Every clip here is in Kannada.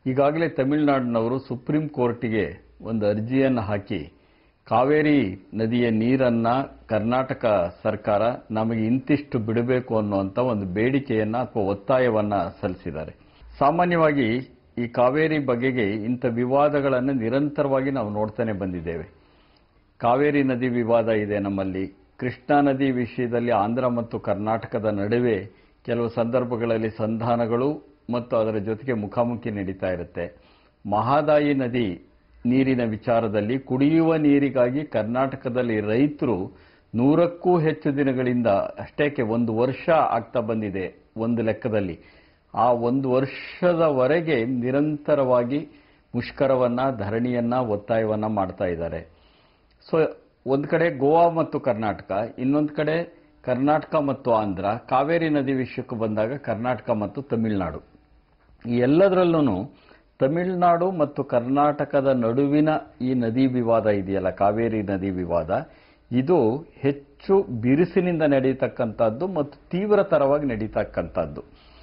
ಈಗಾಗಲೇ ತಮಿಳುನಾಡಿನವರು ಸುಪ್ರೀಂ ಕೋರ್ಟಿಗೆ ಒಂದು ಅರ್ಜಿಯನ್ನು ಹಾಕಿ ಕಾವೇರಿ ನದಿಯ ನೀರನ್ನ ಕರ್ನಾಟಕ ಸರ್ಕಾರ ನಮಗೆ ಇಂತಿಷ್ಟು ಬಿಡಬೇಕು ಅನ್ನುವಂಥ ಒಂದು ಬೇಡಿಕೆಯನ್ನ ಅಥವಾ ಒತ್ತಾಯವನ್ನ ಸಲ್ಲಿಸಿದ್ದಾರೆ. ಸಾಮಾನ್ಯವಾಗಿ ಈ ಕಾವೇರಿ ಬಗೆಗೆ ಇಂಥ ವಿವಾದಗಳನ್ನು ನಿರಂತರವಾಗಿ ನಾವು ನೋಡ್ತಾನೆ ಬಂದಿದ್ದೇವೆ. ಕಾವೇರಿ ನದಿ ವಿವಾದ ಇದೆ ನಮ್ಮಲ್ಲಿ. ಕೃಷ್ಣಾ ನದಿ ವಿಷಯದಲ್ಲಿ ಆಂಧ್ರ ಮತ್ತು ಕರ್ನಾಟಕದ ನಡುವೆ ಕೆಲವು ಸಂದರ್ಭಗಳಲ್ಲಿ ಸಂಧಾನಗಳು ಮತ್ತು ಅದರ ಜೊತೆಗೆ ಮುಖಾಮುಖಿ ನಡೀತಾ ಇರುತ್ತೆ. ಮಹಾದಾಯಿ ನದಿ ನೀರಿನ ವಿಚಾರದಲ್ಲಿ ಕುಡಿಯುವ ನೀರಿಗಾಗಿ ಕರ್ನಾಟಕದಲ್ಲಿ ರೈತರು 100ಕ್ಕೂ ಹೆಚ್ಚು ದಿನಗಳಿಂದ ಅಷ್ಟೇಕೆ 1 ವರ್ಷ ಆಗ್ತಾ ಬಂದಿದೆ ಒಂದು ಲೆಕ್ಕದಲ್ಲಿ. ಆ 1 ವರ್ಷದವರೆಗೆ ನಿರಂತರವಾಗಿ ಮುಷ್ಕರವನ್ನ, ಧರಣಿಯನ್ನ, ಒತ್ತಾಯವನ್ನ ಮಾಡ್ತಾ ಇದ್ದಾರೆ. ಸೊ ಒಂದು ಕಡೆ ಗೋವಾ ಮತ್ತು ಕರ್ನಾಟಕ, ಇನ್ನೊಂದು ಕಡೆ ಕರ್ನಾಟಕ ಮತ್ತು ಆಂಧ್ರ, ಕಾವೇರಿ ನದಿ ವಿಷಯಕ್ಕೆ ಬಂದಾಗ ಕರ್ನಾಟಕ ಮತ್ತು ತಮಿಳುನಾಡು. ಈ ಎಲ್ಲದರಲ್ಲೂ ತಮಿಳುನಾಡು ಮತ್ತು ಕರ್ನಾಟಕದ ನಡುವಿನ ಈ ನದಿ ವಿವಾದ ಇದೆಯಲ್ಲ, ಕಾವೇರಿ ನದಿ ವಿವಾದ, ಇದು ಹೆಚ್ಚು ಬಿರುಸಿನಿಂದ ನಡೀತಕ್ಕಂಥದ್ದು ಮತ್ತು ತೀವ್ರತರವಾಗಿ ನಡೀತಕ್ಕಂಥದ್ದು.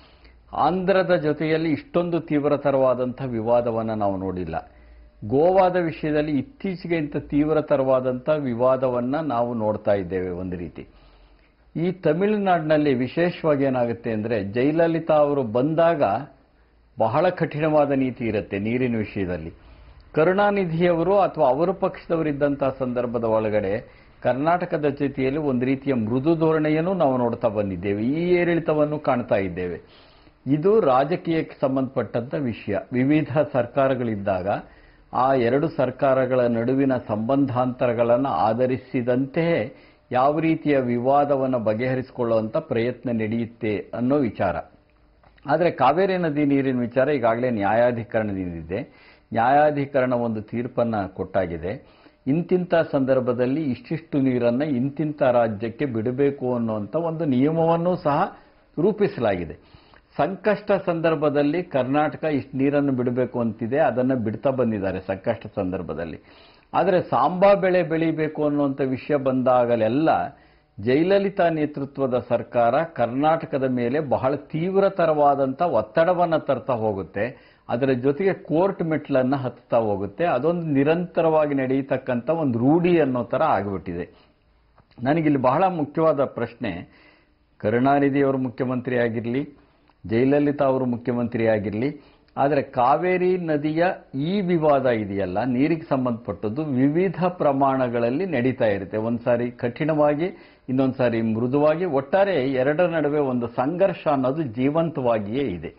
ಆಂಧ್ರದ ಜೊತೆಯಲ್ಲಿ ಇಷ್ಟೊಂದು ತೀವ್ರತರವಾದಂಥ ವಿವಾದವನ್ನು ನಾವು ನೋಡಿಲ್ಲ. ಗೋವಾದ ವಿಷಯದಲ್ಲಿ ಇತ್ತೀಚೆಗೆ ಇಂಥ ತೀವ್ರತರವಾದಂಥ ವಿವಾದವನ್ನು ನಾವು ನೋಡ್ತಾ ಇದ್ದೇವೆ. ಒಂದು ರೀತಿ ಈ ತಮಿಳುನಾಡಿನಲ್ಲಿ ವಿಶೇಷವಾಗಿ ಏನಾಗುತ್ತೆ ಅಂದರೆ, ಜಯಲಲಿತಾ ಅವರು ಬಂದಾಗ ಬಹಳ ಕಠಿಣವಾದ ನೀತಿ ಇರುತ್ತೆ ನೀರಿನ ವಿಷಯದಲ್ಲಿ. ಕರುಣಾನಿಧಿಯವರು ಅಥವಾ ಅವರ ಪಕ್ಷದವರಿದ್ದಂತಹ ಸಂದರ್ಭದ ಒಳಗಡೆ ಕರ್ನಾಟಕದ ಜೊತೆಯಲ್ಲಿ ಒಂದು ರೀತಿಯ ಮೃದು ಧೋರಣೆಯನ್ನು ನಾವು ನೋಡ್ತಾ ಬಂದಿದ್ದೇವೆ. ಈ ಏರಿಳಿತವನ್ನು ಕಾಣ್ತಾ ಇದ್ದೇವೆ. ಇದು ರಾಜಕೀಯಕ್ಕೆ ಸಂಬಂಧಪಟ್ಟಂತ ವಿಷಯ. ವಿವಿಧ ಸರ್ಕಾರಗಳಿದ್ದಾಗ ಆ ಎರಡು ಸರ್ಕಾರಗಳ ನಡುವಿನ ಸಂಬಂಧಾಂತರಗಳನ್ನು ಆಧರಿಸಿದಂತೆಯೇ ಯಾವ ರೀತಿಯ ವಿವಾದವನ್ನು ಬಗೆಹರಿಸಿಕೊಳ್ಳುವಂಥ ಪ್ರಯತ್ನ ನಡೆಯುತ್ತೆ ಅನ್ನೋ ವಿಚಾರ. ಆದರೆ ಕಾವೇರಿ ನದಿ ನೀರಿನ ವಿಚಾರ ಈಗಾಗಲೇ ನ್ಯಾಯಾಧಿಕರಣದಿಂದಿದೆ. ನ್ಯಾಯಾಧಿಕರಣ ಒಂದು ತೀರ್ಪನ್ನು ಕೊಟ್ಟಾಗಿದೆ. ಇಂತಿಂಥ ಸಂದರ್ಭದಲ್ಲಿ ಇಷ್ಟಿಷ್ಟು ನೀರನ್ನು ಇಂತಿಂಥ ರಾಜ್ಯಕ್ಕೆ ಬಿಡಬೇಕು ಅನ್ನುವಂಥ ಒಂದು ನಿಯಮವನ್ನು ಸಹ ರೂಪಿಸಲಾಗಿದೆ. ಸಂಕಷ್ಟ ಸಂದರ್ಭದಲ್ಲಿ ಕರ್ನಾಟಕ ಇಷ್ಟು ನೀರನ್ನು ಬಿಡಬೇಕು ಅಂತಿದೆ, ಅದನ್ನು ಬಿಡ್ತಾ ಬಂದಿದ್ದಾರೆ ಸಂಕಷ್ಟ ಸಂದರ್ಭದಲ್ಲಿ. ಆದರೆ ಸಾಂಬಾ ಬೆಳೆ ಬೆಳಿಬೇಕು ಅನ್ನುವಂಥ ವಿಷಯ ಬಂದಾಗಲೆಲ್ಲ ಜಯಲಲಿತಾ ನೇತೃತ್ವದ ಸರ್ಕಾರ ಕರ್ನಾಟಕದ ಮೇಲೆ ಬಹಳ ತೀವ್ರತರವಾದಂಥ ಒತ್ತಡವನ್ನು ತರ್ತಾ ಹೋಗುತ್ತೆ. ಅದರ ಜೊತೆಗೆ ಕೋರ್ಟ್ ಮೆಟ್ಲನ್ನು ಹತ್ತಾ ಹೋಗುತ್ತೆ. ಅದೊಂದು ನಿರಂತರವಾಗಿ ನಡೆಯತಕ್ಕಂಥ ಒಂದು ರೂಢಿ ಅನ್ನೋ ಥರ ಆಗಿಬಿಟ್ಟಿದೆ. ನನಗಿಲ್ಲಿ ಬಹಳ ಮುಖ್ಯವಾದ ಪ್ರಶ್ನೆ, ಕರುಣಾನಿಧಿಯವರು ಮುಖ್ಯಮಂತ್ರಿ ಆಗಿರಲಿ, ಜಯಲಲಿತಾ ಅವರು ಮುಖ್ಯಮಂತ್ರಿ ಆಗಿರಲಿ, ಆದರೆ ಕಾವೇರಿ ನದಿಯ ಈ ವಿವಾದ ಇದೆಯಲ್ಲ, ನೀರಿಗೆ ಸಂಬಂಧಪಟ್ಟದ್ದು ವಿವಿಧ ಪ್ರಮಾಣಗಳಲ್ಲಿ ನಡೀತಾ ಇರುತ್ತೆ. ಒಂದು ಸಾರಿ ಕಠಿಣವಾಗಿ, ಇನ್ನೊಂದು ಸಾರಿ ಮೃದುವಾಗಿ, ಒಟ್ಟಾರೆ ಎರಡರ ನಡುವೆ ಒಂದು ಸಂಘರ್ಷ ಅನ್ನೋದು ಜೀವಂತವಾಗಿಯೇ ಇದೆ.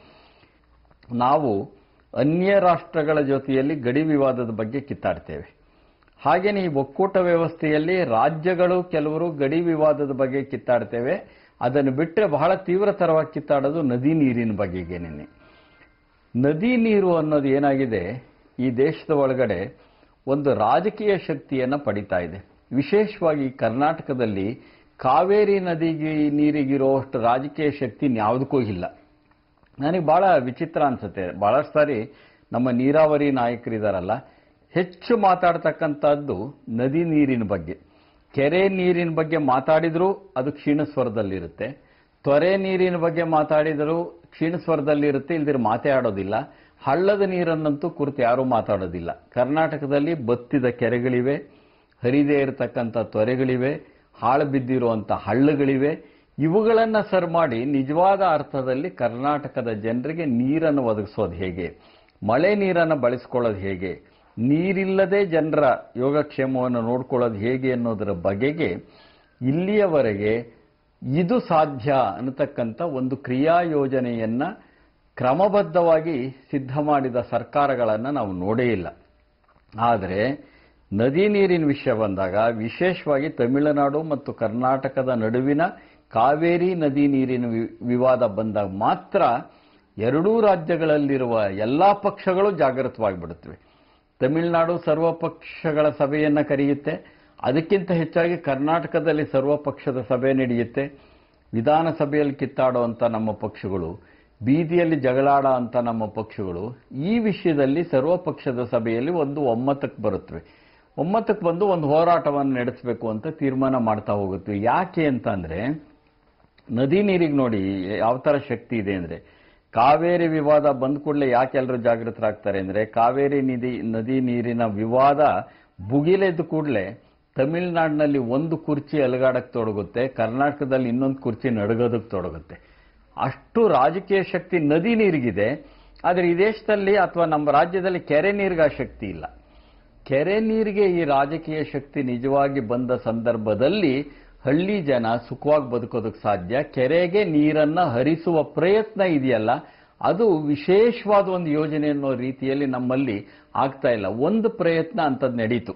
ನಾವು ಅನ್ಯ ರಾಷ್ಟ್ರಗಳ ಜೊತೆಯಲ್ಲಿ ಗಡಿ ವಿವಾದದ ಬಗ್ಗೆ ಕಿತ್ತಾಡ್ತೇವೆ. ಹಾಗೆಯೇ ಈ ಒಕ್ಕೂಟ ವ್ಯವಸ್ಥೆಯಲ್ಲಿ ರಾಜ್ಯಗಳು ಕೆಲವರು ಗಡಿ ವಿವಾದದ ಬಗ್ಗೆ ಕಿತ್ತಾಡ್ತೇವೆ. ಅದನ್ನು ಬಿಟ್ಟರೆ ಬಹಳ ತೀವ್ರತರವಾಗಿ ಕಿತ್ತಾಡೋದು ನದಿ ನೀರಿನ ಬಗೆಗೇನೆ. ನದಿ ನೀರು ಅನ್ನೋದು ಏನಾಗಿದೆ, ಈ ದೇಶದ ಒಳಗಡೆ ಒಂದು ರಾಜಕೀಯ ಶಕ್ತಿಯನ್ನು ಪಡಿತಾ ಇದೆ. ವಿಶೇಷವಾಗಿ ಕರ್ನಾಟಕದಲ್ಲಿ ಕಾವೇರಿ ನದಿಗೆ ನೀರಿಗಿರೋಷ್ಟು ರಾಜಕೀಯ ಶಕ್ತಿ ಯಾವುದಕ್ಕೂ ಇಲ್ಲ. ನನಗೆ ಬಹಳ ವಿಚಿತ್ರ ಅನ್ಸುತ್ತೆ. ಬಹಳಷ್ಟು ಸಾರಿ ನಮ್ಮ ನೀರಾವರಿ ನಾಯಕರಿದಾರಲ್ಲ, ಹೆಚ್ಚು ಮಾತಾಡ್ತಕ್ಕಂಥದ್ದು ನದಿ ನೀರಿನ ಬಗ್ಗೆ. ಕೆರೆ ನೀರಿನ ಬಗ್ಗೆ ಮಾತಾಡಿದರೂ ಅದು ಕ್ಷೀಣ ಸ್ವರದಲ್ಲಿರುತ್ತೆ. ತೊರೆ ನೀರಿನ ಬಗ್ಗೆ ಮಾತಾಡಿದರೂ ಕ್ಷೀಣ ಸ್ವರದಲ್ಲಿರುತ್ತೆ, ಇಲ್ದಿರ ಮಾತೇ ಆಡೋದಿಲ್ಲ. ಹಳ್ಳದ ನೀರನ್ನಂತೂ ಕುರಿತು ಯಾರೂ ಮಾತಾಡೋದಿಲ್ಲ. ಕರ್ನಾಟಕದಲ್ಲಿ ಬತ್ತಿದ ಕೆರೆಗಳಿವೆ, ಹರಿದೇ ಇರತಕ್ಕಂಥ ತೊರೆಗಳಿವೆ, ಹಾಳು ಬಿದ್ದಿರುವಂಥ ಹಳ್ಳಗಳಿವೆ. ಇವುಗಳನ್ನು ಸರ್ ಮಾಡಿ ನಿಜವಾದ ಅರ್ಥದಲ್ಲಿ ಕರ್ನಾಟಕದ ಜನರಿಗೆ ನೀರನ್ನು ಒದಗಿಸೋದು ಹೇಗೆ, ಮಳೆ ನೀರನ್ನು ಬಳಸ್ಕೊಳ್ಳೋದು ಹೇಗೆ, ನೀರಿಲ್ಲದೆ ಜನರ ಯೋಗಕ್ಷೇಮವನ್ನು ನೋಡ್ಕೊಳ್ಳೋದು ಹೇಗೆ ಅನ್ನೋದರ ಬಗೆಗೆ ಇಲ್ಲಿಯವರೆಗೆ ಇದು ಸಾಧ್ಯ ಅನ್ನತಕ್ಕಂಥ ಒಂದು ಕ್ರಿಯಾ ಯೋಜನೆಯನ್ನು ಕ್ರಮಬದ್ಧವಾಗಿ ಸಿದ್ಧ ಮಾಡಿದ ಸರ್ಕಾರಗಳನ್ನು ನಾವು ನೋಡೇ ಇಲ್ಲ. ಆದರೆ ನದಿ ನೀರಿನ ವಿಷಯ ಬಂದಾಗ, ವಿಶೇಷವಾಗಿ ತಮಿಳುನಾಡು ಮತ್ತು ಕರ್ನಾಟಕದ ನಡುವಿನ ಕಾವೇರಿ ನದಿ ನೀರಿನ ವಿವಾದ ಬಂದಾಗ ಮಾತ್ರ ಎರಡೂ ರಾಜ್ಯಗಳಲ್ಲಿರುವ ಎಲ್ಲ ಪಕ್ಷಗಳು ಜಾಗೃತವಾಗಿಬಿಡುತ್ತವೆ. ತಮಿಳುನಾಡು ಸರ್ವಪಕ್ಷಗಳ ಸಭೆಯನ್ನು ಕರೆಯುತ್ತೆ. ಅದಕ್ಕಿಂತ ಹೆಚ್ಚಾಗಿ ಕರ್ನಾಟಕದಲ್ಲಿ ಸರ್ವಪಕ್ಷದ ಸಭೆ ನಡೆಯುತ್ತೆ. ವಿಧಾನಸಭೆಯಲ್ಲಿ ಕಿತ್ತಾಡುವಂಥ ನಮ್ಮ ಪಕ್ಷಗಳು, ಬೀದಿಯಲ್ಲಿ ಜಗಳಾಡ ಅಂತ ನಮ್ಮ ಪಕ್ಷಗಳು ಈ ವಿಷಯದಲ್ಲಿ ಸರ್ವಪಕ್ಷದ ಸಭೆಯಲ್ಲಿ ಒಂದು ಒಮ್ಮತಕ್ಕೆ ಬರುತ್ತವೆ. ಒಮ್ಮತಕ್ಕೆ ಬಂದು ಒಂದು ಹೋರಾಟವನ್ನು ನಡೆಸಬೇಕು ಅಂತ ತೀರ್ಮಾನ ಮಾಡ್ತಾ ಹೋಗುತ್ತವೆ. ಯಾಕೆ ಅಂತಂದರೆ, ನದಿ ನೀರಿಗೆ ನೋಡಿ ಯಾವ ಥರ ಶಕ್ತಿ ಇದೆ ಅಂದರೆ, ಕಾವೇರಿ ವಿವಾದ ಬಂದ ಕೂಡಲೇ ಯಾಕೆ ಎಲ್ಲರೂ ಜಾಗೃತರಾಗ್ತಾರೆ ಅಂದ್ರೆ, ಕಾವೇರಿ ನದಿ ನೀರಿನ ವಿವಾದ ಭುಗಿಲೆದ್ದ ಕೂಡಲೇ ತಮಿಳುನಾಡಿನಲ್ಲಿ ಒಂದು ಕುರ್ಚಿ ಅಲುಗಾಡಕ್ಕೆ ತೊಡಗುತ್ತೆ, ಕರ್ನಾಟಕದಲ್ಲಿ ಇನ್ನೊಂದು ಕುರ್ಚಿ ನಡಗೋದಕ್ಕೆ ತೊಡಗುತ್ತೆ. ಅಷ್ಟು ರಾಜಕೀಯ ಶಕ್ತಿ ನದಿ ನೀರಿಗಿದೆ. ಆದರೆ ಈ ದೇಶದಲ್ಲಿ ಅಥವಾ ನಮ್ಮ ರಾಜ್ಯದಲ್ಲಿ ಕೆರೆ ನೀರಿಗೆ ಆ ಶಕ್ತಿ ಇಲ್ಲ. ಕೆರೆ ನೀರಿಗೆ ಈ ರಾಜಕೀಯ ಶಕ್ತಿ ನಿಜವಾಗಿ ಬಂದ ಸಂದರ್ಭದಲ್ಲಿ ಹಳ್ಳಿ ಜನ ಸುಖವಾಗಿ ಬದುಕೋದಕ್ಕೆ ಸಾಧ್ಯ. ಕೆರೆಗೆ ನೀರನ್ನ ಹರಿಸುವ ಪ್ರಯತ್ನ ಇದೆಯಲ್ಲ, ಅದು ವಿಶೇಷವಾದ ಒಂದು ಯೋಜನೆ ಅನ್ನೋ ರೀತಿಯಲ್ಲಿ ನಮ್ಮಲ್ಲಿ ಆಗ್ತಾ ಇಲ್ಲ. ಒಂದು ಪ್ರಯತ್ನ ಅಂತದ್ದು ನಡೀತು.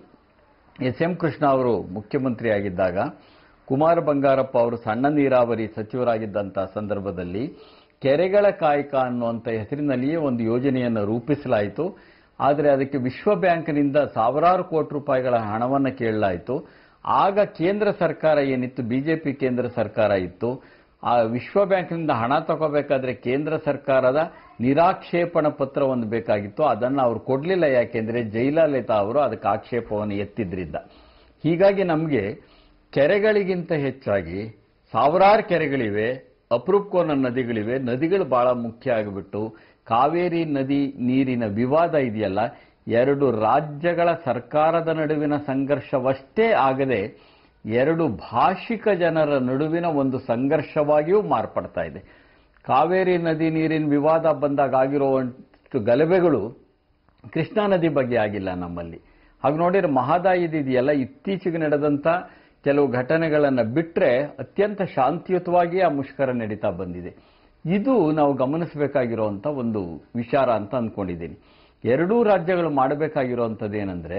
ಎಂ ಕೃಷ್ಣ ಅವರು ಮುಖ್ಯಮಂತ್ರಿ ಆಗಿದ್ದಾಗ, ಕುಮಾರ ಬಂಗಾರಪ್ಪ ಅವರು ಸಣ್ಣ ನೀರಾವರಿ ಸಚಿವರಾಗಿದ್ದಂಥ ಸಂದರ್ಭದಲ್ಲಿ ಕೆರೆಗಳ ಕಾಯಕ ಅನ್ನುವಂಥ ಹೆಸರಿನಲ್ಲಿಯೇ ಒಂದು ಯೋಜನೆಯನ್ನು ರೂಪಿಸಲಾಯಿತು. ಆದರೆ ಅದಕ್ಕೆ ವಿಶ್ವ ಬ್ಯಾಂಕ್ನಿಂದ ಸಾವಿರಾರು ಕೋಟಿ ರೂಪಾಯಿಗಳ ಹಣವನ್ನು ಕೇಳಲಾಯಿತು. ಆಗ ಕೇಂದ್ರ ಸರ್ಕಾರ ಏನಿತ್ತು, ಬಿಜೆಪಿ ಕೇಂದ್ರ ಸರ್ಕಾರ ಇತ್ತು, ಆ ವಿಶ್ವ ಬ್ಯಾಂಕ್ನಿಂದ ಹಣ ತಗೋಬೇಕಾದ್ರೆ ಕೇಂದ್ರ ಸರ್ಕಾರದ ನಿರಾಕ್ಷೇಪಣ ಪತ್ರ ಒಂದು ಬೇಕಾಗಿತ್ತು. ಅದನ್ನು ಅವರು ಕೊಡಲಿಲ್ಲ. ಯಾಕೆಂದ್ರೆ ಜಯಲಲಿತಾ ಅವರು ಅದಕ್ಕೆ ಆಕ್ಷೇಪವನ್ನು ಎತ್ತಿದ್ರಿಂದ. ಹೀಗಾಗಿ ನಮಗೆ ಕೆರೆಗಳಿಗಿಂತ ಹೆಚ್ಚಾಗಿ ಸಾವಿರಾರು ಕೆರೆಗಳಿವೆ, ಅಪರೂಪಕೋನ ನದಿಗಳಿವೆ. ನದಿಗಳು ಬಹಳ ಮುಖ್ಯ ಆಗಿಬಿಟ್ಟು ಕಾವೇರಿ ನದಿ ನೀರಿನ ವಿವಾದ ಇದೆಯಲ್ಲ, ಎರಡು ರಾಜ್ಯಗಳ ಸರ್ಕಾರದ ನಡುವಿನ ಸಂಘರ್ಷವಷ್ಟೇ ಆಗದೆ ಎರಡು ಭಾಷಿಕ ಜನರ ನಡುವಿನ ಒಂದು ಸಂಘರ್ಷವಾಗಿಯೂ ಮಾರ್ಪಡ್ತಾ ಇದೆ. ಕಾವೇರಿ ನದಿ ನೀರಿನ ವಿವಾದ ಬಂದಾಗ ಆಗಿರುವಷ್ಟು ಗಲಭೆಗಳು ಕೃಷ್ಣಾ ನದಿ ಬಗ್ಗೆ ಆಗಿಲ್ಲ ನಮ್ಮಲ್ಲಿ. ಹಾಗೆ ನೋಡಿದ್ರೆ ಮಹದಾಯಿ ಇದೆಯಲ್ಲ, ಇತ್ತೀಚೆಗೆ ನಡೆದಂಥ ಕೆಲವು ಘಟನೆಗಳನ್ನು ಬಿಟ್ಟರೆ ಅತ್ಯಂತ ಶಾಂತಿಯುತವಾಗಿ ಆ ಮುಷ್ಕರ ನಡೀತಾ ಬಂದಿದೆ. ಇದು ನಾವು ಗಮನಿಸಬೇಕಾಗಿರುವಂಥ ಒಂದು ವಿಚಾರ ಅಂತ ಅಂದ್ಕೊಂಡಿದ್ದೀನಿ. ಎರಡೂ ರಾಜ್ಯಗಳು ಮಾಡಬೇಕಾಗಿರುವಂಥದ್ದು ಏನಂದ್ರೆ,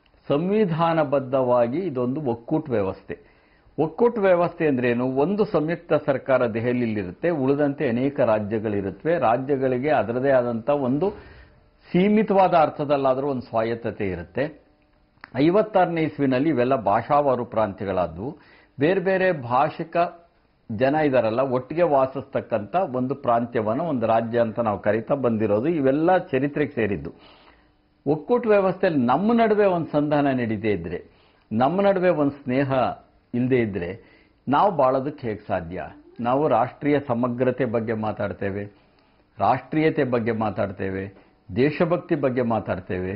ಸಂವಿಧಾನಬದ್ಧವಾಗಿ ಇದೊಂದು ಒಕ್ಕೂಟ ವ್ಯವಸ್ಥೆ. ಒಕ್ಕೂಟ ವ್ಯವಸ್ಥೆ ಅಂದ್ರೇನು? ಒಂದು ಸಂಯುಕ್ತ ಸರ್ಕಾರ ದೆಹಲಿಯಲ್ಲಿರುತ್ತೆ, ಉಳಿದಂತೆ ಅನೇಕ ರಾಜ್ಯಗಳಿರುತ್ತವೆ. ರಾಜ್ಯಗಳಿಗೆ ಅದರದೇ ಆದಂಥ ಒಂದು ಸೀಮಿತವಾದ ಅರ್ಥದಲ್ಲಾದರೂ ಒಂದು ಸ್ವಾಯತ್ತತೆ ಇರುತ್ತೆ. 56ನೇ ಇಸ್ವಿನಲ್ಲಿ ಇವೆಲ್ಲ ಭಾಷಾವಾರು ಪ್ರಾಂತ್ಯಗಳಾದವು. ಬೇರೆ ಬೇರೆ ಭಾಷಿಕ ಜನ ಇದಾರಲ್ಲ, ಒಟ್ಟಿಗೆ ವಾಸಿಸ್ತಕ್ಕಂಥ ಒಂದು ಪ್ರಾಂತ್ಯವನ್ನು ಒಂದು ರಾಜ್ಯ ಅಂತ ನಾವು ಕರೀತಾ ಬಂದಿರೋದು. ಇವೆಲ್ಲ ಚರಿತ್ರೆಗೆ ಸೇರಿದ್ದು. ಒಕ್ಕೂಟ ವ್ಯವಸ್ಥೆಯಲ್ಲಿ ನಮ್ಮ ನಡುವೆ ಒಂದು ಸಂಧಾನ ನಡೀದೇ ಇದ್ರೆ, ನಮ್ಮ ನಡುವೆ ಒಂದು ಸ್ನೇಹ ಇಲ್ಲದೆ ಇದ್ರೆ ನಾವು ಬಾಳೋದಕ್ಕೆ ಹೇಗೆ ಸಾಧ್ಯ? ನಾವು ರಾಷ್ಟ್ರೀಯ ಸಮಗ್ರತೆ ಬಗ್ಗೆ ಮಾತಾಡ್ತೇವೆ, ರಾಷ್ಟ್ರೀಯತೆ ಬಗ್ಗೆ ಮಾತಾಡ್ತೇವೆ, ದೇಶಭಕ್ತಿ ಬಗ್ಗೆ ಮಾತಾಡ್ತೇವೆ.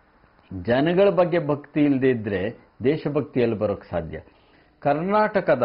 ಜನಗಳ ಬಗ್ಗೆ ಭಕ್ತಿ ಇಲ್ಲದೆ ಇದ್ರೆ ದೇಶಭಕ್ತಿಯಲ್ಲಿ ಬರೋಕ್ಕೆ ಸಾಧ್ಯ? ಕರ್ನಾಟಕದ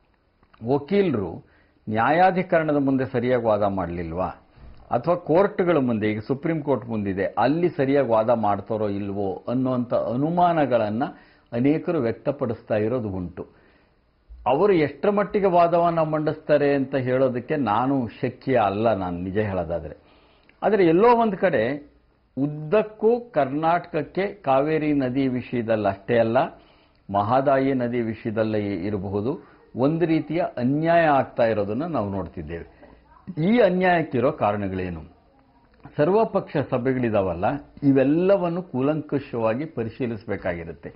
ವಕೀಲರು ನ್ಯಾಯಾಧಿಕರಣದ ಮುಂದೆ ಸರಿಯಾಗಿ ವಾದ ಮಾಡಲಿಲ್ವಾ? ಅಥವಾ ಕೋರ್ಟ್ಗಳ ಮುಂದೆ, ಈಗ ಸುಪ್ರೀಂ ಕೋರ್ಟ್ ಮುಂದಿದೆ, ಅಲ್ಲಿ ಸರಿಯಾಗಿ ವಾದ ಮಾಡ್ತಾರೋ ಇಲ್ವೋ ಅನ್ನುವಂಥ ಅನುಮಾನಗಳನ್ನು ಅನೇಕರು ವ್ಯಕ್ತಪಡಿಸ್ತಾ ಇರೋದು ಉಂಟು. ಅವರು ಎಷ್ಟರ ಮಟ್ಟಿಗೆ ವಾದವನ್ನು ಮಂಡಿಸ್ತಾರೆ ಅಂತ ಹೇಳೋದಕ್ಕೆ ನಾನು ಶಕ್ಯ ಅಲ್ಲ, ನಾನು ನಿಜ ಹೇಳೋದಾದರೆ. ಆದರೆ ಎಲ್ಲೋ ಒಂದು ಕಡೆ ಉದ್ದಕ್ಕೂ ಕರ್ನಾಟಕಕ್ಕೆ ಕಾವೇರಿ ನದಿ ವಿಷಯದಲ್ಲಿ ಅಷ್ಟೇ ಅಲ್ಲ, ಮಹದಾಯಿ ನದಿ ವಿಷಯದಲ್ಲೇ ಇರಬಹುದು, ಒಂದು ರೀತಿಯ ಅನ್ಯಾಯ ಆಗ್ತಾ ಇರೋದನ್ನು ನಾವು ನೋಡ್ತಿದ್ದೇವೆ. ಈ ಅನ್ಯಾಯಕ್ಕಿರೋ ಕಾರಣಗಳೇನು? ಸರ್ವಪಕ್ಷ ಸಭೆಗಳಿದಾವಲ್ಲ, ಇವೆಲ್ಲವನ್ನು ಕೂಲಂಕಷವಾಗಿ ಪರಿಶೀಲಿಸಬೇಕಾಗಿರುತ್ತೆ.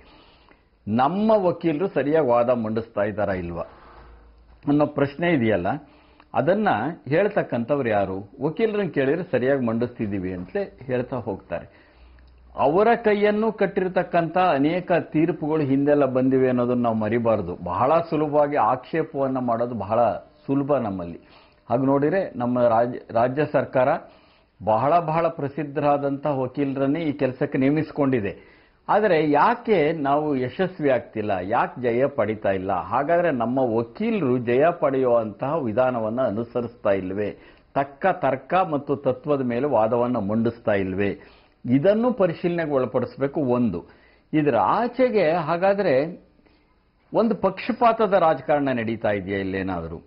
ನಮ್ಮ ವಕೀಲರು ಸರಿಯಾಗಿ ವಾದ ಮಂಡಿಸ್ತಾ ಇದ್ದಾರಾ ಇಲ್ವಾ ಅನ್ನೋ ಪ್ರಶ್ನೆ ಇದೆಯಲ್ಲ, ಅದನ್ನ ಹೇಳ್ತಕ್ಕಂಥವ್ರು ಯಾರು? ವಕೀಲರನ್ನು ಕೇಳಿದ್ರೆ ಸರಿಯಾಗಿ ಮಂಡಿಸ್ತಿದ್ದೀವಿ ಅಂತಲೇ ಹೇಳ್ತಾ ಹೋಗ್ತಾರೆ. ಅವರ ಕೈಯನ್ನು ಕಟ್ಟಿರತಕ್ಕಂಥ ಅನೇಕ ತೀರ್ಪುಗಳು ಹಿಂದೆಲ್ಲ ಬಂದಿವೆ ಅನ್ನೋದನ್ನು ನಾವು ಮರಿಬಾರದು. ಬಹಳ ಸುಲಭವಾಗಿ ಆಕ್ಷೇಪವನ್ನು ಮಾಡೋದು ಬಹಳ ಸುಲಭ ನಮ್ಮಲ್ಲಿ. ಹಾಗೆ ನೋಡಿದರೆ ನಮ್ಮ ರಾಜ್ಯ ಸರ್ಕಾರ ಬಹಳ ಪ್ರಸಿದ್ಧರಾದಂಥ ವಕೀಲರನ್ನೇ ಈ ಕೆಲಸಕ್ಕೆ ನೇಮಿಸಿಕೊಂಡಿದೆ. ಆದರೆ ಯಾಕೆ ನಾವು ಯಶಸ್ವಿ ಆಗ್ತಿಲ್ಲ? ಯಾಕೆ ಜಯ ಪಡಿತಾ ಇಲ್ಲ? ಹಾಗಾದರೆ ನಮ್ಮ ವಕೀಲರು ಜಯ ಪಡೆಯುವಂತಹ ವಿಧಾನವನ್ನು ಅನುಸರಿಸ್ತಾ ಇಲ್ವೇ? ತಕ್ಕ ತರ್ಕ ಮತ್ತು ತತ್ವದ ಮೇಲೆ ವಾದವನ್ನು ಮಂಡಿಸ್ತಾ ಇಲ್ವೇ? ಇದನ್ನು ಪರಿಶೀಲನೆಗೆ ಒಳಪಡಿಸಬೇಕು. ಒಂದು ಇದರ ಆಚೆಗೆ ಹಾಗಾದರೆ ಒಂದು ಪಕ್ಷಪಾತದ ರಾಜಕಾರಣ ನಡೀತಾ ಇದೆಯಾ ಇಲ್ಲೇನಾದರೂ?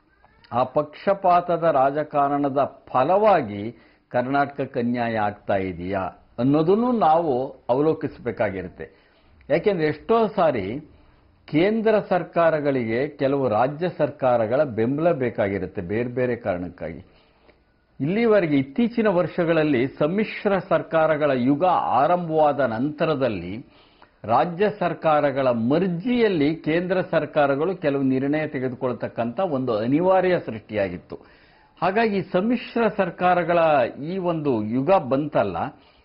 ಆ ಪಕ್ಷಪಾತದ ರಾಜಕಾರಣದ ಫಲವಾಗಿ ಕರ್ನಾಟಕಕ್ಕೆ ಅನ್ಯಾಯ ಆಗ್ತಾ ಇದೆಯಾ ಅನ್ನೋದನ್ನು ನಾವು ಅವಲೋಕಿಸಬೇಕಾಗಿರುತ್ತೆ. ಯಾಕೆಂದ್ರೆ ಎಷ್ಟೋ ಸಾರಿ ಕೇಂದ್ರ ಸರ್ಕಾರಗಳಿಗೆ ಕೆಲವು ರಾಜ್ಯ ಸರ್ಕಾರಗಳ ಬೆಂಬಲ ಬೇಕಾಗಿರುತ್ತೆ ಬೇರೆ ಬೇರೆ ಕಾರಣಕ್ಕಾಗಿ. ಇಲ್ಲಿವರೆಗೆ ಇತ್ತೀಚಿನ ವರ್ಷಗಳಲ್ಲಿ ಸಮ್ಮಿಶ್ರ ಸರ್ಕಾರಗಳ ಯುಗ ಆರಂಭವಾದ ನಂತರದಲ್ಲಿ ರಾಜ್ಯ ಸರ್ಕಾರಗಳ ಮರ್ಜಿಯಲ್ಲಿ ಕೇಂದ್ರ ಸರ್ಕಾರಗಳು ಕೆಲವು ನಿರ್ಣಯ ತೆಗೆದುಕೊಳ್ತಕ್ಕಂಥ ಒಂದು ಅನಿವಾರ್ಯ ಸೃಷ್ಟಿಯಾಗಿತ್ತು. ಹಾಗಾಗಿ ಸಮ್ಮಿಶ್ರ ಸರ್ಕಾರಗಳ ಈ ಒಂದು ಯುಗ ಬಂತಲ್ಲ,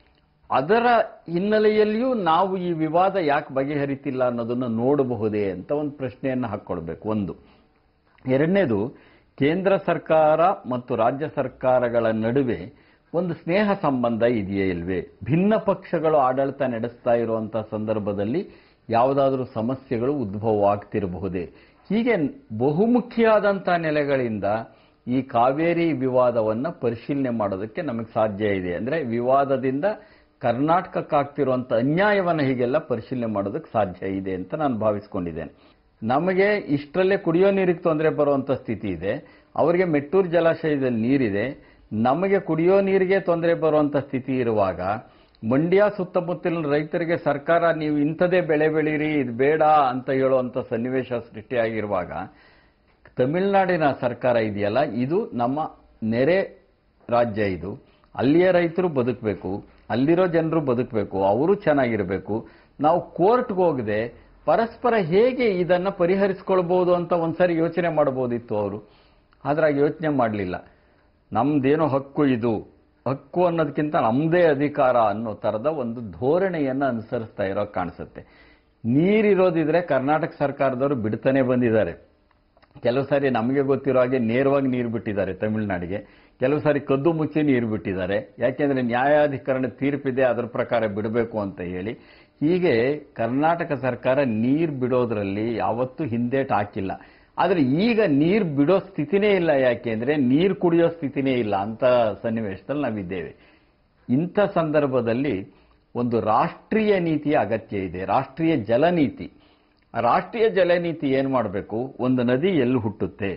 ಅದರ ಹಿನ್ನೆಲೆಯಲ್ಲಿಯೂ ನಾವು ಈ ವಿವಾದ ಯಾಕೆ ಬಗೆಹರಿತಿಲ್ಲ ಅನ್ನೋದನ್ನು ನೋಡಬಹುದೇ ಅಂತ ಒಂದು ಪ್ರಶ್ನೆಯನ್ನು ಹಾಕ್ಕೊಳ್ಬೇಕು. ಒಂದು. ಎರಡನೇದು, ಕೇಂದ್ರ ಸರ್ಕಾರ ಮತ್ತು ರಾಜ್ಯ ಸರ್ಕಾರಗಳ ನಡುವೆ ಒಂದು ಸ್ನೇಹ ಸಂಬಂಧ ಇದೆಯೇ ಇಲ್ವೇ? ಭಿನ್ನ ಪಕ್ಷಗಳು ಆಡಳಿತ ನಡೆಸ್ತಾ ಇರುವಂತಹ ಸಂದರ್ಭದಲ್ಲಿ ಯಾವುದಾದ್ರೂ ಸಮಸ್ಯೆಗಳು ಉದ್ಭವವಾಗ್ತಿರಬಹುದೇ? ಹೀಗೆ ಬಹುಮುಖಿಯಾದಂತಹ ನೆಲೆಗಳಿಂದ ಈ ಕಾವೇರಿ ವಿವಾದವನ್ನು ಪರಿಶೀಲನೆ ಮಾಡೋದಕ್ಕೆ ನಮಗೆ ಸಾಧ್ಯ ಇದೆ. ಅಂದ್ರೆ ವಿವಾದದಿಂದ ಕರ್ನಾಟಕಕ್ಕಾಗ್ತಿರುವಂಥ ಅನ್ಯಾಯವನ್ನು ಹೀಗೆಲ್ಲ ಪರಿಶೀಲನೆ ಮಾಡೋದಕ್ಕೆ ಸಾಧ್ಯ ಇದೆ ಅಂತ ನಾನು ಭಾವಿಸ್ಕೊಂಡಿದ್ದೇನೆ. ನಮಗೆ ಇಷ್ಟರಲ್ಲೇ ಕುಡಿಯೋ ನೀರಿಗೆ ತೊಂದರೆ ಬರುವಂಥ ಸ್ಥಿತಿ ಇದೆ, ಅವರಿಗೆ ಮೆಟ್ಟೂರು ಜಲಾಶಯದಲ್ಲಿ ನೀರಿದೆ, ನಮಗೆ ಕುಡಿಯೋ ನೀರಿಗೆ ತೊಂದರೆ ಬರುವಂಥ ಸ್ಥಿತಿ ಇರುವಾಗ ಮಂಡ್ಯ ಸುತ್ತಮುತ್ತಲಿನ ರೈತರಿಗೆ ಸರ್ಕಾರ ನೀವು ಇಂಥದೇ ಬೆಳೆ ಬೆಳೀರಿ, ಇದು ಬೇಡ ಅಂತ ಹೇಳುವಂಥ ಸನ್ನಿವೇಶ ಸೃಷ್ಟಿಯಾಗಿರುವಾಗ ತಮಿಳುನಾಡಿನ ಸರ್ಕಾರ ಇದೆಯಲ್ಲ, ಇದು ನಮ್ಮ ನೆರೆ ರಾಜ್ಯ, ಇದು ಅಲ್ಲಿಯ ರೈತರು ಬದುಕಬೇಕು, ಅಲ್ಲಿರೋ ಜನರು ಬದುಕಬೇಕು, ಅವರು ಚೆನ್ನಾಗಿರಬೇಕು. ನಾವು ಕೋರ್ಟ್ಗೆ ಹೋಗದೆ ಪರಸ್ಪರ ಹೇಗೆ ಇದನ್ನು ಪರಿಹರಿಸ್ಕೊಳ್ಬಹುದು ಅಂತ ಒಂದ್ಸರಿ ಯೋಚನೆ ಮಾಡಬಹುದಿತ್ತು ಅವರು. ಆದ್ರೆ ಯೋಚನೆ ಮಾಡಲಿಲ್ಲ. ನಮ್ದೇನೋ ಹಕ್ಕು, ಇದು ಹಕ್ಕು ಅನ್ನೋದಕ್ಕಿಂತ ನಮ್ಮದೇ ಅಧಿಕಾರ ಅನ್ನೋ ಥರದ ಒಂದು ಧೋರಣೆಯನ್ನು ಅನುಸರಿಸ್ತಾ ಇರೋ ಕಾಣಿಸುತ್ತೆ. ನೀರಿರೋದಿದ್ರೆ ಕರ್ನಾಟಕ ಸರ್ಕಾರದವರು ಬಿಡ್ತಾನೆ ಬಂದಿದ್ದಾರೆ. ಕೆಲವು ಸಾರಿ ನಮಗೆ ಗೊತ್ತಿರೋ ಹಾಗೆ ನೇರವಾಗಿ ನೀರು ಬಿಟ್ಟಿದ್ದಾರೆ ತಮಿಳುನಾಡಿಗೆ, ಕೆಲವು ಸಾರಿ ಕದ್ದು ಮುಚ್ಚಿ ನೀರು ಬಿಟ್ಟಿದ್ದಾರೆ. ಯಾಕೆಂದ್ರೆ ನ್ಯಾಯಾಧಿಕರಣ ತೀರ್ಪಿದೆ, ಅದರ ಪ್ರಕಾರ ಬಿಡಬೇಕು ಅಂತ ಹೇಳಿ. ಹೀಗೆ ಕರ್ನಾಟಕ ಸರ್ಕಾರ ನೀರು ಬಿಡೋದ್ರಲ್ಲಿ ಯಾವತ್ತೂ ಹಿಂದೇಟು ಹಾಕಿಲ್ಲ. ಆದರೆ ಈಗ ನೀರು ಬಿಡೋ ಸ್ಥಿತಿನೇ ಇಲ್ಲ, ಯಾಕೆಂದ್ರೆ ನೀರು ಕುಡಿಯೋ ಸ್ಥಿತಿನೇ ಇಲ್ಲ ಅಂತ ಸನ್ನಿವೇಶದಲ್ಲಿ ನಾವಿದ್ದೇವೆ. ಇಂಥ ಸಂದರ್ಭದಲ್ಲಿ ಒಂದು ರಾಷ್ಟ್ರೀಯ ನೀತಿಯ ಅಗತ್ಯ ಇದೆ, ರಾಷ್ಟ್ರೀಯ ಜಲನೀತಿ. ರಾಷ್ಟ್ರೀಯ ಜಲನೀತಿ ಏನು ಮಾಡಬೇಕು? ಒಂದು ನದಿ ಎಲ್ಲಿ ಹುಟ್ಟುತ್ತೆ,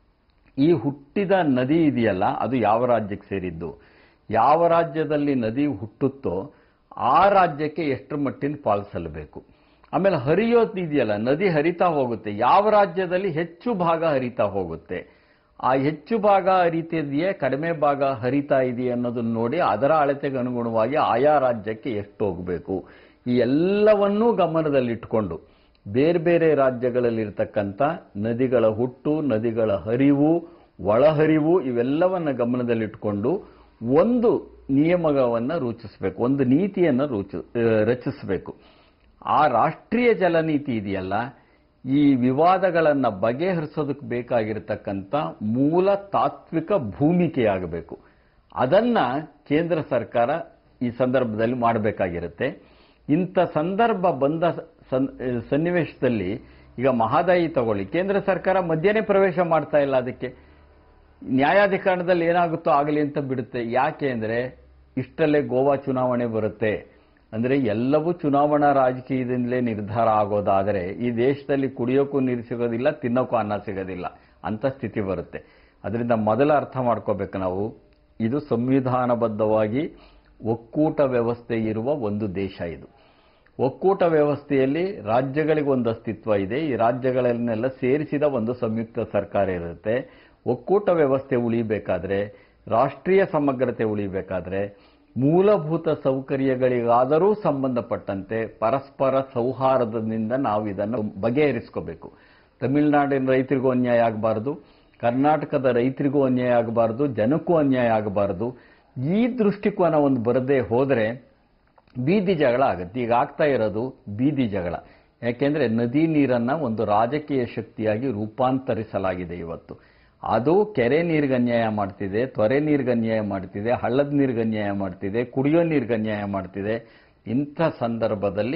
ಈ ಹುಟ್ಟಿದ ನದಿ ಇದೆಯಲ್ಲ ಅದು ಯಾವ ರಾಜ್ಯಕ್ಕೆ ಸೇರಿದ್ದು, ಯಾವ ರಾಜ್ಯದಲ್ಲಿ ನದಿ ಹುಟ್ಟುತ್ತೋ ಆ ರಾಜ್ಯಕ್ಕೆ ಎಷ್ಟರ ಮಟ್ಟಿನ ಪಾಲಿಸಬೇಕು. ಆಮೇಲೆ ಹರಿಯೋದು ಇದೆಯಲ್ಲ, ನದಿ ಹರಿತಾ ಹೋಗುತ್ತೆ, ಯಾವ ರಾಜ್ಯದಲ್ಲಿ ಹೆಚ್ಚು ಭಾಗ ಹರಿತಾ ಹೋಗುತ್ತೆ, ಆ ಹೆಚ್ಚು ಭಾಗ ಹರಿತಿದೆಯೇ ಕಡಿಮೆ ಭಾಗ ಹರಿತಾ ಇದೆಯೇ ಅನ್ನೋದನ್ನ ನೋಡಿ ಅದರ ಅಳತೆಗೆ ಅನುಗುಣವಾಗಿ ಆಯಾ ರಾಜ್ಯಕ್ಕೆ ಎಷ್ಟು ಹೋಗಬೇಕು, ಈ ಎಲ್ಲವನ್ನೂ ಗಮನದಲ್ಲಿಟ್ಟುಕೊಂಡು ಬೇರೆ ಬೇರೆ ರಾಜ್ಯಗಳಲ್ಲಿರ್ತಕ್ಕಂಥ ನದಿಗಳ ಹುಟ್ಟು, ನದಿಗಳ ಹರಿವು, ಒಳಹರಿವು ಇವೆಲ್ಲವನ್ನ ಗಮನದಲ್ಲಿಟ್ಟುಕೊಂಡು ಒಂದು ನಿಯಮವನ್ನು ರೂಪಿಸಬೇಕು, ಒಂದು ನೀತಿಯನ್ನು ರಚಿಸಬೇಕು. ಆ ರಾಷ್ಟ್ರೀಯ ಜಲನೀತಿ ಇದೆಯಲ್ಲ, ಈ ವಿವಾದಗಳನ್ನು ಬಗೆಹರಿಸೋದಕ್ಕೆ ಬೇಕಾಗಿರತಕ್ಕಂಥ ಮೂಲ ತಾತ್ವಿಕ ಭೂಮಿಕೆಯಾಗಬೇಕು. ಅದನ್ನ ಕೇಂದ್ರ ಸರ್ಕಾರ ಈ ಸಂದರ್ಭದಲ್ಲಿ ಮಾಡಬೇಕಾಗಿರುತ್ತೆ. ಇಂಥ ಸಂದರ್ಭ ಬಂದ ಸನ್ನಿವೇಶದಲ್ಲಿ ಈಗ ಮಹದಾಯಿ ತಗೊಳ್ಳಿ, ಕೇಂದ್ರ ಸರ್ಕಾರ ಮಧ್ಯನೇ ಪ್ರವೇಶ ಮಾಡ್ತಾ ಇಲ್ಲ. ಅದಕ್ಕೆ ನ್ಯಾಯಾಧಿಕರಣದಲ್ಲಿ ಏನಾಗುತ್ತೋ ಆಗಲಿ ಅಂತ ಬಿಡುತ್ತೆ. ಯಾಕೆ ಅಂದರೆ ಇಷ್ಟಲ್ಲೇ ಗೋವಾ ಚುನಾವಣೆ ಬರುತ್ತೆ. ಅಂದರೆ ಎಲ್ಲವೂ ಚುನಾವಣಾ ರಾಜಕೀಯದಿಂದಲೇ ನಿರ್ಧಾರ ಆಗೋದಾದರೆ ಈ ದೇಶದಲ್ಲಿ ಕುಡಿಯೋಕ್ಕೂ ನೀರು ಸಿಗೋದಿಲ್ಲ, ತಿನ್ನೋಕ್ಕೂ ಅನ್ನ ಸಿಗೋದಿಲ್ಲ ಅಂತ ಸ್ಥಿತಿ ಬರುತ್ತೆ. ಅದರಿಂದ ಮೊದಲ ಅರ್ಥ ಮಾಡ್ಕೋಬೇಕು ನಾವು, ಇದು ಸಂವಿಧಾನಬದ್ಧವಾಗಿ ಒಕ್ಕೂಟ ವ್ಯವಸ್ಥೆ ಇರುವ ಒಂದು ದೇಶ. ಇದು ಒಕ್ಕೂಟ ವ್ಯವಸ್ಥೆಯಲ್ಲಿ ರಾಜ್ಯಗಳಿಗೆ ಒಂದು ಅಸ್ತಿತ್ವ ಇದೆ. ಈ ರಾಜ್ಯಗಳನ್ನೆಲ್ಲ ಸೇರಿಸಿದ ಒಂದು ಸಂಯುಕ್ತ ಸರ್ಕಾರ ಇರುತ್ತೆ. ಒಕ್ಕೂಟ ವ್ಯವಸ್ಥೆ ಉಳಿಬೇಕಾದ್ರೆ, ರಾಷ್ಟ್ರೀಯ ಸಮಗ್ರತೆ ಉಳಿಬೇಕಾದ್ರೆ ಮೂಲಭೂತ ಸೌಕರ್ಯಗಳಿಗಾದರೂ ಸಂಬಂಧಪಟ್ಟಂತೆ ಪರಸ್ಪರ ಸೌಹಾರ್ದದಿಂದ ನಾವು ಇದನ್ನು ಬಗೆಹರಿಸ್ಕೋಬೇಕು. ತಮಿಳುನಾಡಿನ ರೈತರಿಗೂ ಅನ್ಯಾಯ ಆಗಬಾರ್ದು, ಕರ್ನಾಟಕದ ರೈತರಿಗೂ ಅನ್ಯಾಯ ಆಗಬಾರ್ದು, ಜನಕ್ಕೂ ಅನ್ಯಾಯ ಆಗಬಾರ್ದು. ಈ ದೃಷ್ಟಿಕೋನ ಒಂದು ಬರದೇ ಹೋದರೆ ಬೀದಿ ಜಗಳ ಆಗುತ್ತೆ. ಈಗ ಆಗ್ತಾ ಇರೋದು ಬೀದಿ ಜಗಳ. ಯಾಕೆಂದ್ರೆ ನದಿ ನೀರನ್ನ ಒಂದು ರಾಜಕೀಯ ಶಕ್ತಿಯಾಗಿ ರೂಪಾಂತರಿಸಲಾಗಿದೆ ಇವತ್ತು. ಅದು ಕೆರೆ ನೀರಿಗೆ ಅನ್ಯಾಯ ಮಾಡ್ತಿದೆ, ತೊರೆ ನೀರಿಗೆ ಅನ್ಯಾಯ ಮಾಡ್ತಿದೆ, ಹಳ್ಳದ ನೀರಿಗೆ ಅನ್ಯಾಯ ಮಾಡ್ತಿದೆ, ಕುಡಿಯೋ ನೀರಿಗೆ ಅನ್ಯಾಯ ಮಾಡ್ತಿದೆ. ಇಂಥ ಸಂದರ್ಭದಲ್ಲಿ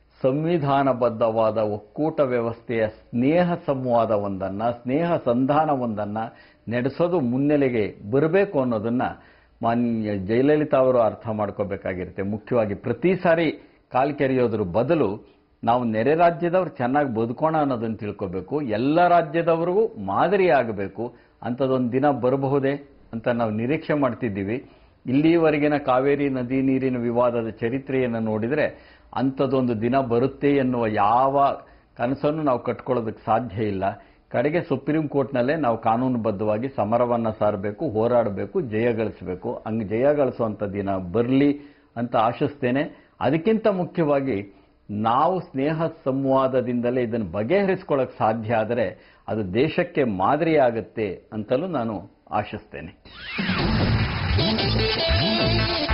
ಸಂವಿಧಾನಬದ್ಧವಾದ ಒಕ್ಕೂಟ ವ್ಯವಸ್ಥೆಯ ಸ್ನೇಹ ಸಂವಾದವೊಂದನ್ನು, ಸ್ನೇಹ ಸಂಧಾನವೊಂದನ್ನು ನಡೆಸೋದು ಮುನ್ನೆಲೆಗೆ ಬರಬೇಕು ಅನ್ನೋದನ್ನ ಮಾನ್ಯ ಜಯಲಲಿತಾ ಅವರು ಅರ್ಥ ಮಾಡ್ಕೋಬೇಕಾಗಿರುತ್ತೆ. ಮುಖ್ಯವಾಗಿ ಪ್ರತಿ ಸಾರಿ ಕಾಲು ಕೆರೆಯೋದ್ರ ಬದಲು ನಾವು ನೆರೆ ರಾಜ್ಯದವ್ರು ಚೆನ್ನಾಗಿ ಬದುಕೋಣ ಅನ್ನೋದನ್ನು ತಿಳ್ಕೋಬೇಕು. ಎಲ್ಲ ರಾಜ್ಯದವರಿಗೂ ಮಾದರಿ ಆಗಬೇಕು. ಅಂಥದ್ದೊಂದು ದಿನ ಬರಬಹುದೇ ಅಂತ ನಾವು ನಿರೀಕ್ಷೆ ಮಾಡ್ತಿದ್ದೀವಿ. ಇಲ್ಲಿವರೆಗಿನ ಕಾವೇರಿ ನದಿ ನೀರಿನ ವಿವಾದದ ಚರಿತ್ರೆಯನ್ನು ನೋಡಿದರೆ ಅಂಥದ್ದೊಂದು ದಿನ ಬರುತ್ತೆ ಎನ್ನುವ ಯಾವ ಕನಸನ್ನು ನಾವು ಕಟ್ಕೊಳ್ಳೋದಕ್ಕೆ ಸಾಧ್ಯ ಇಲ್ಲ. ಕಡೆಗೆ ಸುಪ್ರೀಂ ಕೋರ್ಟ್ನಲ್ಲೇ ನಾವು ಕಾನೂನುಬದ್ಧವಾಗಿ ಸಮರವನ್ನು ಸಾರಬೇಕು, ಹೋರಾಡಬೇಕು, ಜಯಗಳಿಸಬೇಕು. ಹಂಗೆ ಜಯಗಳಿಸುವಂಥ ದಿನ ಬರಲಿ ಅಂತ ಆಶಿಸ್ತೇನೆ. ಅದಕ್ಕಿಂತ ಮುಖ್ಯವಾಗಿ ನಾವು ಸ್ನೇಹ ಸಂವಾದದಿಂದಲೇ ಇದನ್ನು ಬಗೆಹರಿಸ್ಕೊಳ್ಳೋಕೆ ಸಾಧ್ಯ ಆದರೆ ಅದು ದೇಶಕ್ಕೆ ಮಾದರಿಯಾಗುತ್ತೆ ಅಂತಲೂ ನಾನು ಆಶಿಸ್ತೇನೆ.